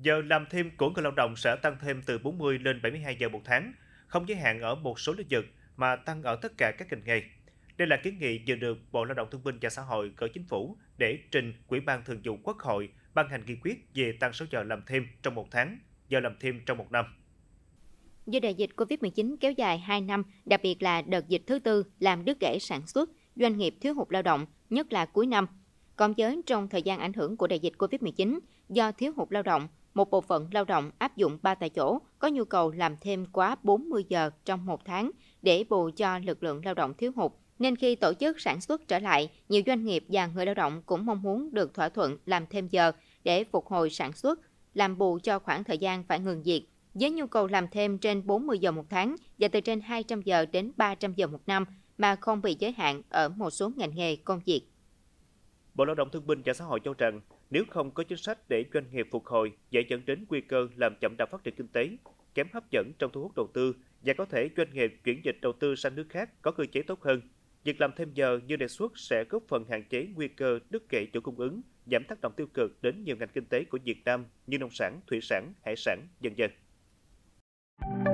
Giờ làm thêm của người lao động sẽ tăng thêm từ 40 lên 72 giờ một tháng, không giới hạn ở một số lĩnh vực mà tăng ở tất cả các ngành nghề. Đây là kiến nghị vừa được Bộ Lao động Thương binh và Xã hội gửi Chính phủ để trình Ủy ban Thường vụ Quốc hội ban hành nghị quyết về tăng số giờ làm thêm trong một tháng, giờ làm thêm trong một năm. Do đại dịch Covid-19 kéo dài 2 năm, đặc biệt là đợt dịch thứ tư làm đứt gãy sản xuất, doanh nghiệp thiếu hụt lao động, nhất là cuối năm. Còn với trong thời gian ảnh hưởng của đại dịch Covid-19, do thiếu hụt lao động, một bộ phận lao động áp dụng 3 tại chỗ có nhu cầu làm thêm quá 40 giờ trong một tháng để bù cho lực lượng lao động thiếu hụt. Nên khi tổ chức sản xuất trở lại, nhiều doanh nghiệp và người lao động cũng mong muốn được thỏa thuận làm thêm giờ để phục hồi sản xuất, làm bù cho khoảng thời gian phải ngừng việc. Với nhu cầu làm thêm trên 40 giờ một tháng và từ trên 200 giờ đến 300 giờ một năm mà không bị giới hạn ở một số ngành nghề công việc. Bộ Lao động Thương binh và Xã hội cho rằng nếu không có chính sách để doanh nghiệp phục hồi, dễ dẫn đến nguy cơ làm chậm đà phát triển kinh tế, kém hấp dẫn trong thu hút đầu tư và có thể doanh nghiệp chuyển dịch đầu tư sang nước khác có cơ chế tốt hơn. Việc làm thêm giờ như đề xuất sẽ góp phần hạn chế nguy cơ đứt gãy chuỗi cung ứng, giảm tác động tiêu cực đến nhiều ngành kinh tế của Việt Nam như nông sản, thủy sản, hải sản, vân vân.